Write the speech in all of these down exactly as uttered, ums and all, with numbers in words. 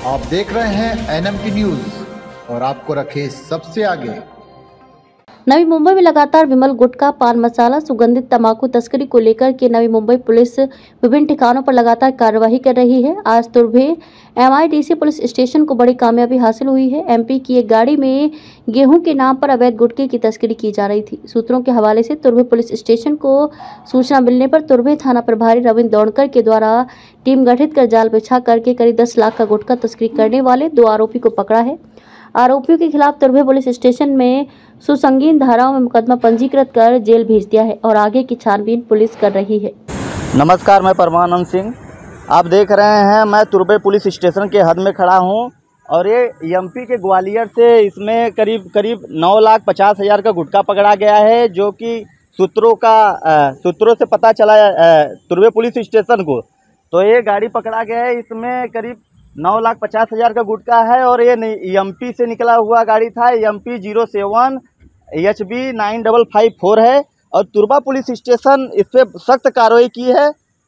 आप देख रहे हैं एन एम टी न्यूज और आपको रखे सबसे आगे। नवी मुंबई में लगातार विमल गुटखा, पान मसाला, सुगंधित तंबाकू तस्करी को लेकर के नवी मुंबई पुलिस विभिन्न ठिकानों पर लगातार कार्रवाई कर रही है। आज Turbhe M I D C police station को बड़ी कामयाबी हासिल हुई है। एम पी की एक गाड़ी में गेहूं के नाम पर अवैध गुटखे की तस्करी की जा रही थी। सूत्रों के हवाले से तुर्भे पुलिस स्टेशन को सूचना मिलने पर तुर्भे थाना प्रभारी रविंद्र दौड़कर के द्वारा टीम गठित कर जाल बिछा करके करीब दस लाख का गुटखा तस्करी करने वाले दो आरोपी को पकड़ा है। आरोपियों के खिलाफ तुर्भे पुलिस स्टेशन में सुसंगीन धाराओं में मुकदमा पंजीकृत कर जेल भेज दिया है और आगे की छानबीन पुलिस कर रही है। नमस्कार, मैं परमानंद सिंह। आप देख रहे हैं मैं तुर्भे पुलिस स्टेशन के हद में खड़ा हूं और ये एम पी के ग्वालियर से इसमें करीब करीब नौ लाख पचास हज़ार का गुटखा पकड़ा गया है, जो कि सूत्रों का सूत्रों से पता चला तुर्भे पुलिस स्टेशन को। तो ये गाड़ी पकड़ा गया है, इसमें करीब नौ लाख पचास हज़ार का गुटखा है और ये एम पी से निकला हुआ गाड़ी था। M P zero seven H B nine double five four है और तुर्भा पुलिस स्टेशन इस पर सख्त कार्रवाई की है।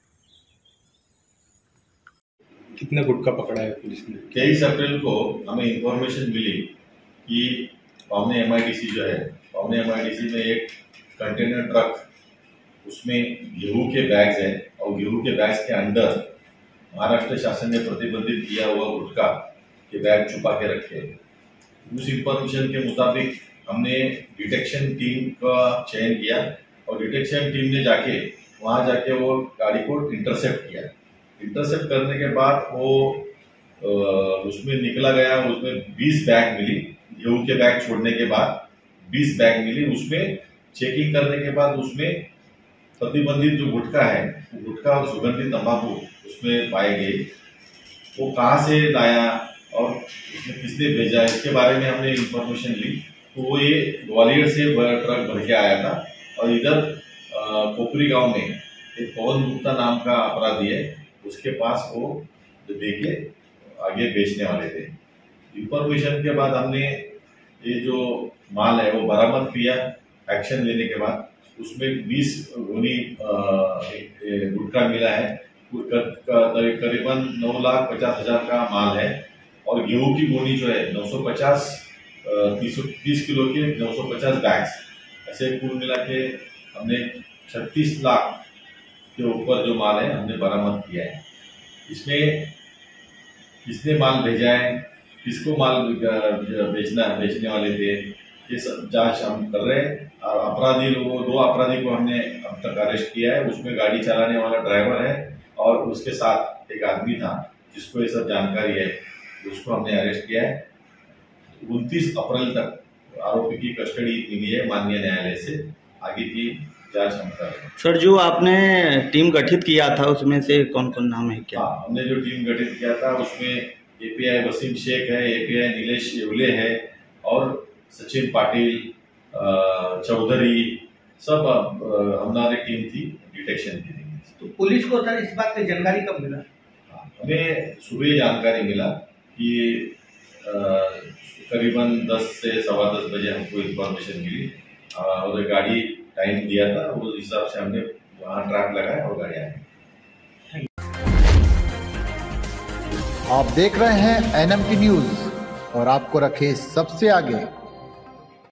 कितना गुटखा पकड़ा है पुलिस ने? तेईस अप्रैल को हमें इंफॉर्मेशन मिली कि पावने एम आई डी सी जो है, पावने एम आई डी सी में एक कंटेनर ट्रक, उसमें गेहूं के बैग्स हैं और गेहूं के बैग्स के अंदर महाराष्ट्र शासन ने प्रतिबंधित किया हुआ गुटखा के बैग छुपा के रखे। उस इंफॉर्मेशन के मुताबिक हमने डिटेक्शन टीम का चयन किया और डिटेक्शन टीम ने जाके वहां जाके वो गाड़ी को इंटरसेप्ट किया। इंटरसेप्ट करने के बाद वो उसमें निकला गया, उसमें बीस बैग मिली। गेहूं के बैग छोड़ने के बाद बीस बैग मिली। उसमें चेकिंग करने के बाद उसमें प्रतिबंधित जो गुटखा है, गुटखा और सुगंधित तंबाकू उसमें पाए गए। वो कहाँ से लाया और उसमें किसने भेजा, इसके बारे में हमने इंफॉर्मेशन ली। तो वो ये ग्वालियर से ट्रक भर के आया था और इधर कोपरी गांव में एक पवन गुप्ता नाम का अपराधी है, उसके पास वो देके आगे बेचने वाले थे। इंफॉर्मेशन के बाद हमने ये जो माल है वो बरामद किया। एक्शन लेने के बाद उसमें बीस गोनी गुटखा मिला है। करीबन नौ लाख पचास हजार का माल है और गेहूं की गोनी जो है नौ सौ पचास तीस किलो के नौ सौ पचास बैग्स, ऐसे कुल मिला के हमने छत्तीस लाख के ऊपर जो माल है हमने बरामद किया है। इसमें किसने माल भेजा है, किसको माल बेचना बेचने वाले थे, ये सब जांच हम कर रहे हैं। और अपराधी लोगों दो अपराधी को हमने अब तक अरेस्ट किया है। उसमें गाड़ी चलाने वाला ड्राइवर है और उसके साथ एक आदमी था जिसको ये सब जानकारी है, उसको हमने अरेस्ट किया है। उनतीस अप्रैल तक आरोपी की कस्टडी मिली है माननीय न्यायालय से। आगे की जांच हम कर रहे हैं। सर, जो आपने टीम गठित किया था उसमें से कौन कौन नाम है क्या? हाँ, हमने जो टीम गठित किया था उसमें A P I Wasim Shaikh है, A P I Nilesh Yewale है और सचिन पाटिल, चौधरी, सब हमारी टीम थी डिटेक्शन की। तो पुलिस को सर इस बात की जानकारी कब मिला? हमें सुबह जानकारी मिला कि करीबन दस से सवा दस बजे हमको इंफॉर्मेशन मिली और गाड़ी टाइम दिया था, उस हिसाब से हमने वहाँ ट्रैक लगाया और गाड़ी आई। आप देख रहे हैं एन एम टी न्यूज और आपको रखे सबसे आगे।